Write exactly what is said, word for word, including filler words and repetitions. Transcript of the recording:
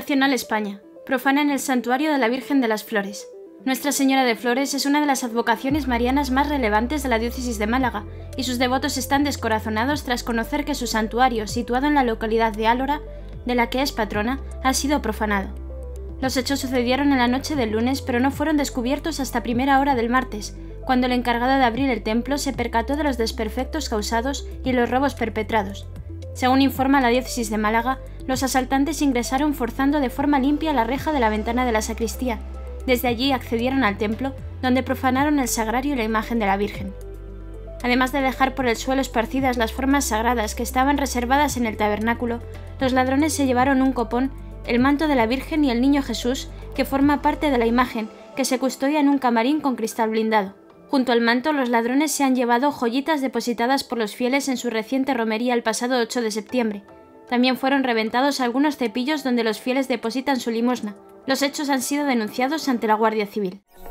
Nacional España. Profanan el santuario de la Virgen de las Flores. Nuestra Señora de Flores es una de las advocaciones marianas más relevantes de la diócesis de Málaga, y sus devotos están descorazonados tras conocer que su santuario, situado en la localidad de Álora, de la que es patrona, ha sido profanado. Los hechos sucedieron en la noche del lunes, pero no fueron descubiertos hasta primera hora del martes, cuando el encargado de abrir el templo se percató de los desperfectos causados y los robos perpetrados. Según informa la diócesis de Málaga, los asaltantes ingresaron forzando de forma limpia la reja de la ventana de la sacristía. Desde allí accedieron al templo, donde profanaron el sagrario y la imagen de la Virgen. Además de dejar por el suelo esparcidas las formas sagradas que estaban reservadas en el tabernáculo, los ladrones se llevaron un copón, el manto de la Virgen y el Niño Jesús, que forma parte de la imagen, que se custodia en un camarín con cristal blindado. Junto al manto, los ladrones se han llevado joyitas depositadas por los fieles en su reciente romería el pasado ocho de septiembre. También fueron reventados algunos cepillos donde los fieles depositan su limosna. Los hechos han sido denunciados ante la Guardia Civil.